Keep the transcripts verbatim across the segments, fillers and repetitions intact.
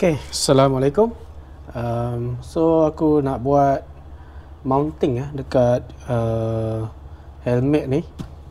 Okay, Assalamualaikum. Um, so aku nak buat mounting ya dekat uh, helmet ni.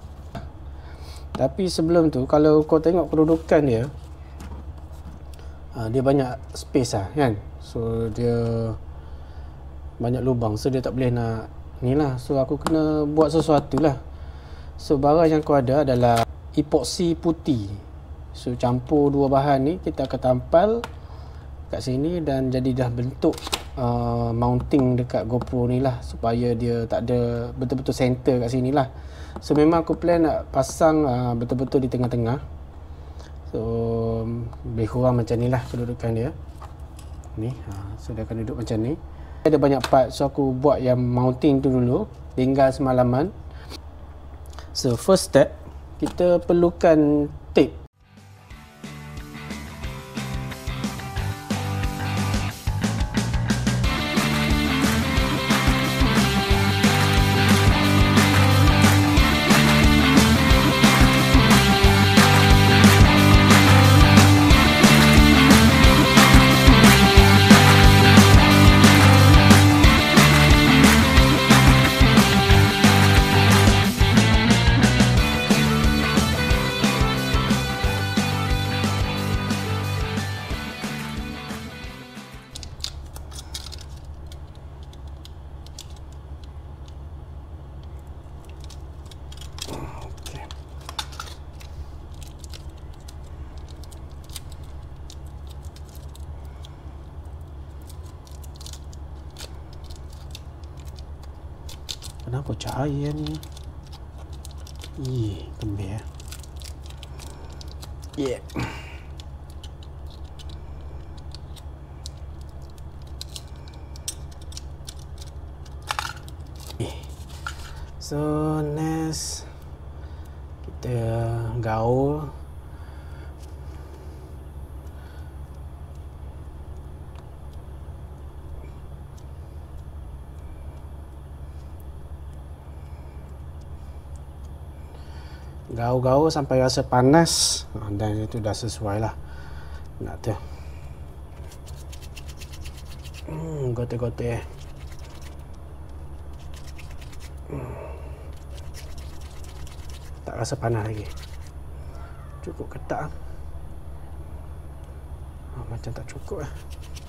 Tapi sebelum tu, kalau kau tengok kedudukan dia, uh, dia banyak space lah kan. So dia banyak lubang, so dia tak boleh nak ni lah. So aku kena buat sesuatu lah. So barang yang aku ada adalah epoxy putih. So campur dua bahan ni, kita akan tampal kat sini dan jadi dah bentuk uh, mounting dekat GoPro ni lah, supaya dia tak ada betul-betul center kat sini lah. So memang aku plan nak pasang uh, betul-betul di tengah-tengah. So lebih kurang macam ni lah kedudukan dia ni. uh, So dia akan duduk macam ni. Ada banyak part, so aku buat yang mounting tu dulu, tinggal semalaman. So first step, kita perlukan tape. Kenapa cahaya ni? Ih, gembir. Yeah. So next kita gaul. Gaul-gaul sampai rasa panas, dan itu dah sesuai lah nak tu. Hmm, gote-gote. Hmm. Tak rasa panas lagi. Cukup ketak. Oh, macam tak cukup lah.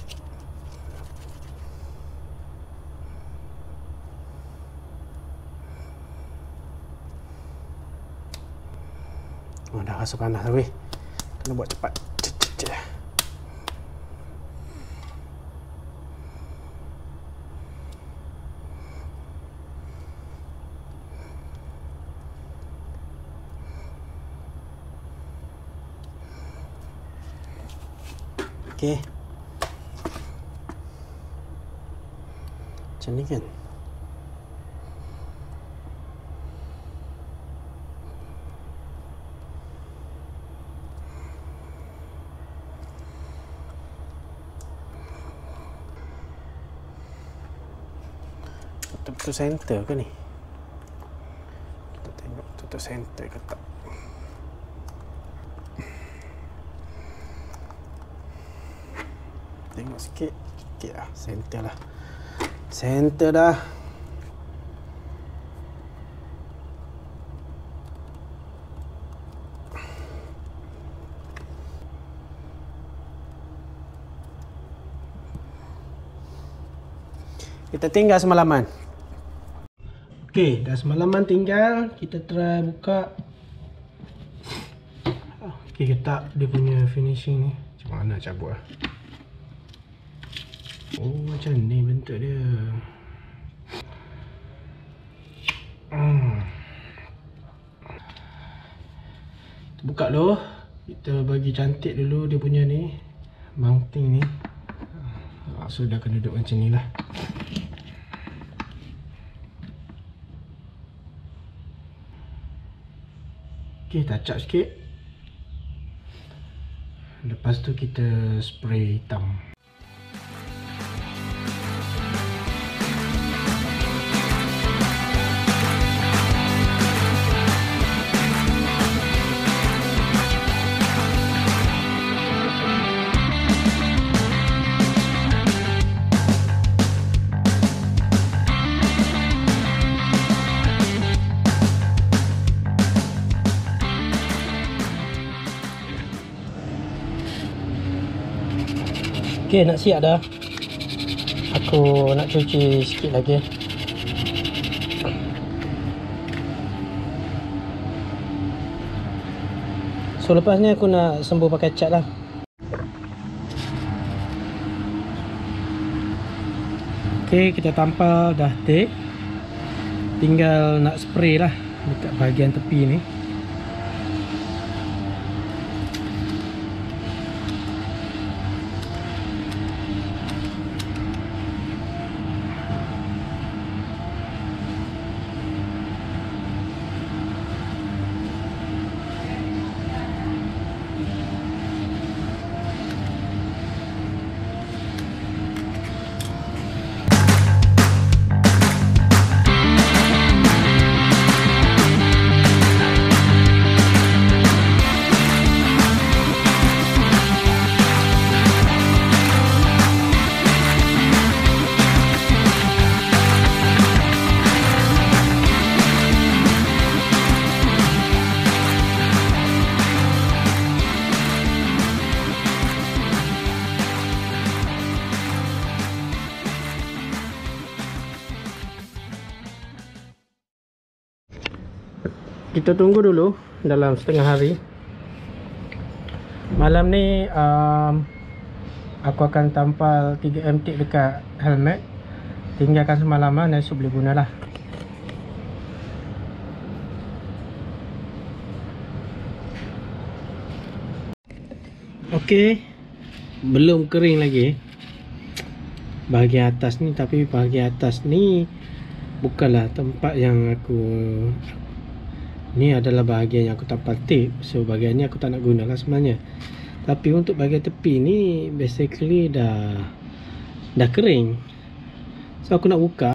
Oh, dah rasa panas dah weh. Kena buat cepat. Cek, cek, cek. Okey. Macam ni kan? Betul-betul center ke ni? Kita tengok betul-betul center ke tak. Tengok sikit. Sikit lah. Center lah. Center dah. Kita tinggal semalaman. Okey, dah semalaman tinggal. Kita try buka. Okey, ketak dia punya finishing ni. Macam mana nak cabut lah. Oh, macam ni bentuk dia. Hmm. Kita buka dulu. Kita bagi cantik dulu dia punya ni, mounting ni. So dah akan duduk macam ni lah. Okay, touch up sikit. Lepas tu kita spray hitam. Okey, nak siap dah. Aku nak cuci sikit lagi. So lepas ni aku nak sembuh pakai cat lah. Okey, kita tampal dah tape. Tinggal nak spray lah dekat bahagian tepi ni. Kita tunggu dulu dalam setengah hari. Malam ni um, aku akan tampal tiga M tape dekat helmet. Tinggalkan semalaman dan esok boleh gunalah. Okey, belum kering lagi bahagian atas ni, tapi bahagian atas ni bukanlah tempat yang aku, ni adalah bahagian yang aku tampal tape. So bahagian ni aku tak nak guna lah sebenarnya. Tapi untuk bahagian tepi ni basically dah dah kering. So aku nak buka.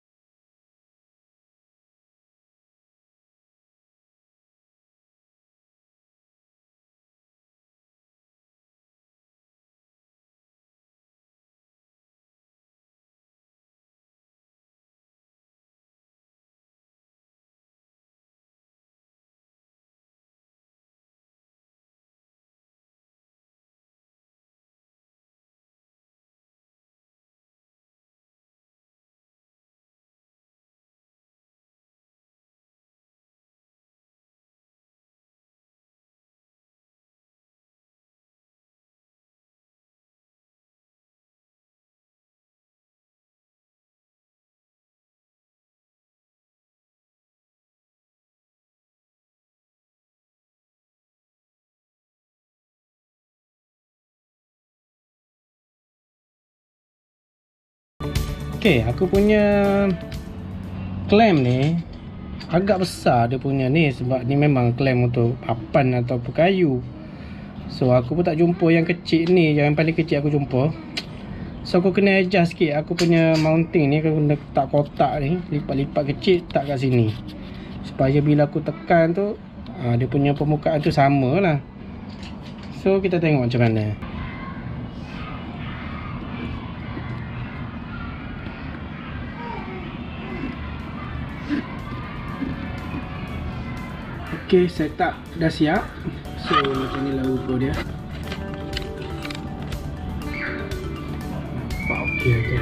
Okey, aku punya clamp ni agak besar dia punya ni, sebab ni memang clamp untuk papan atau kayu. So aku pun tak jumpa yang kecil ni, yang paling kecil aku jumpa. So aku kena adjust sikit aku punya mounting ni, aku kena letak kotak ni, lipat-lipat kecil tak kat sini, supaya bila aku tekan tu aa, dia punya permukaan tu sama lah. So kita tengok macam mana. Okey, setup dah siap. So macam ni lah rupa dia. Nampak okey tu.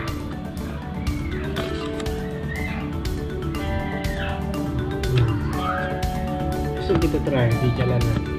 So kita try di jalanan.